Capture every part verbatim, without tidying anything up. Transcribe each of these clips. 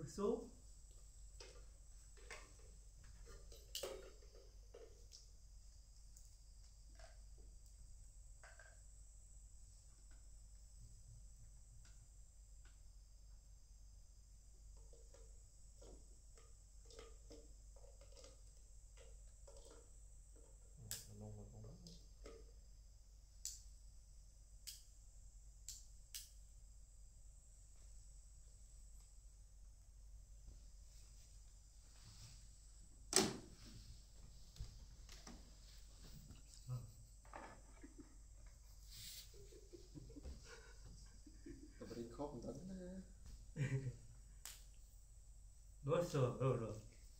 số không tấn đốt sờ rồi rồi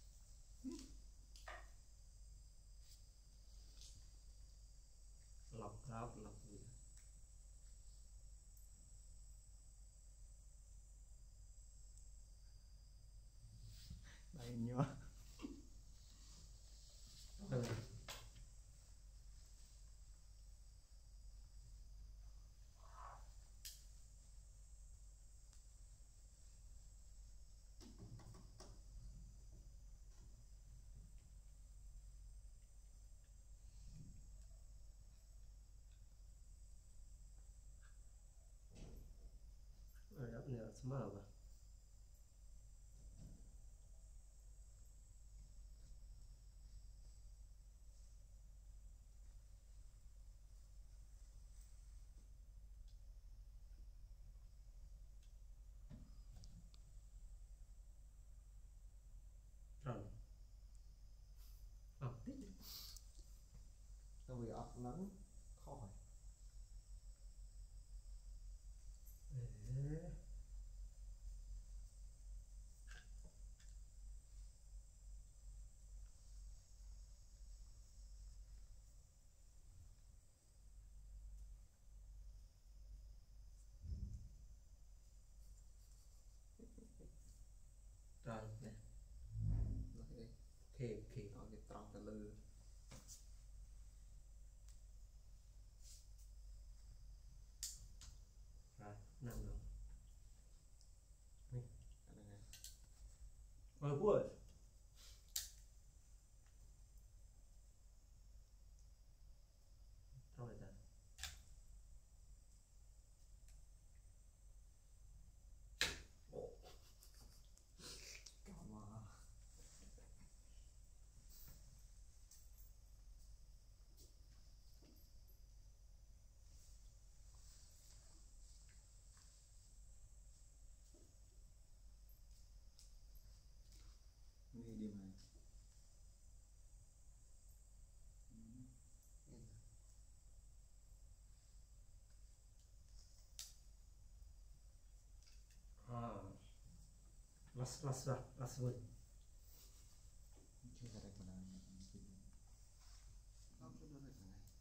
lọc ráo lọc gì đây nhớ ừ. Rồi ấp nữa smell vào rồi ấp tích tao vì ấp nắng khỏi Ê. Rồi nè thì thì nó cái tròn từ lư rồi nằm rồi cái này rồi buồn rồi ta cảm ơn đi đi mày à last last last last word chưa ra đây còn nào không chưa ra đây còn này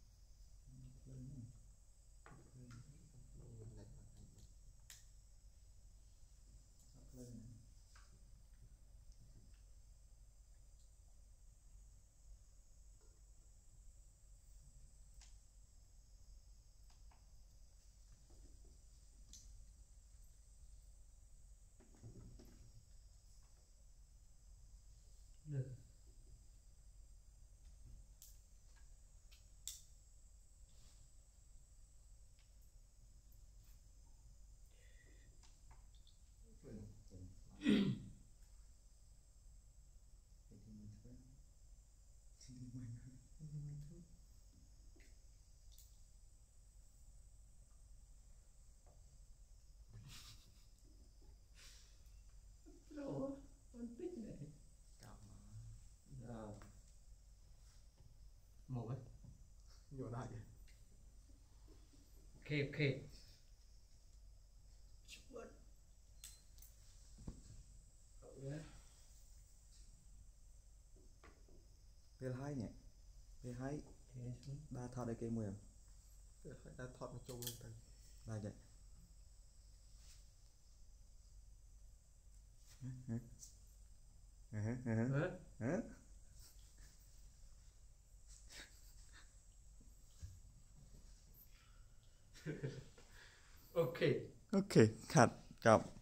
được rồi con tích này cảm à. Một ấy vô đây ok ok P hai nhỉ P hai ba thao đây cây mười phải đã thoát nó chung lên từ ba vậy hả hả hả hả ok ok khát chậm